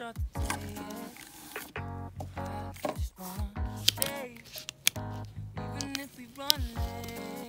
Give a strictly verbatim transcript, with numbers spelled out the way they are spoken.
start the day. I just wanna stay, even if we run late.